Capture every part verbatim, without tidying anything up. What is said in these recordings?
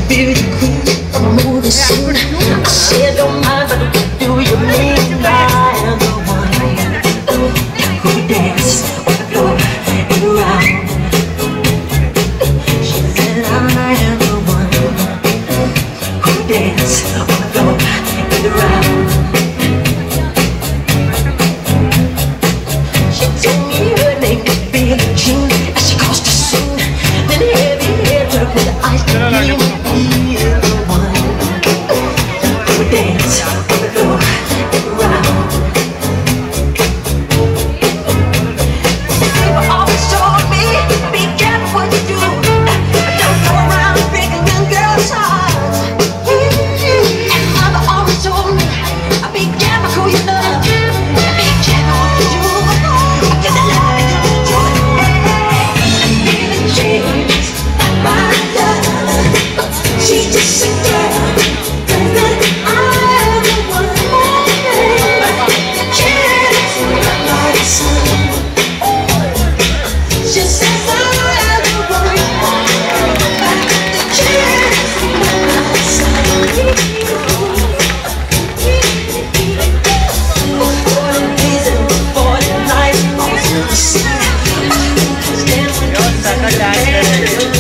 be the queen of the movie scene. I said don't mind, but what do you mean? I am the one who dance on the floor and around. She said I am the one who dance on the floor and around. She told me her name could be June as she caused a scene. Then heavy hair took with the eyes to me. He is the one who would dance on the floor and around. People always told me, be careful what you do. Don't go around breaking young girls' hearts. And mother always told me, be careful who you love. Be careful what you do. Because the love is the joy. And change my love. She's just a girl. I'm the one that cares about the sun. She says I'm the one that cares about the sun. Forty days and forty nights on the sea. Stand when she's in the bed.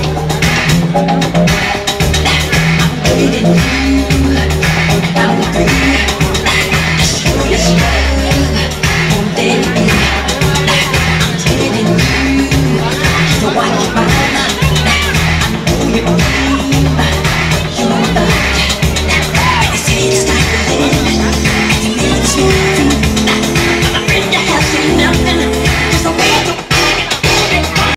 I'm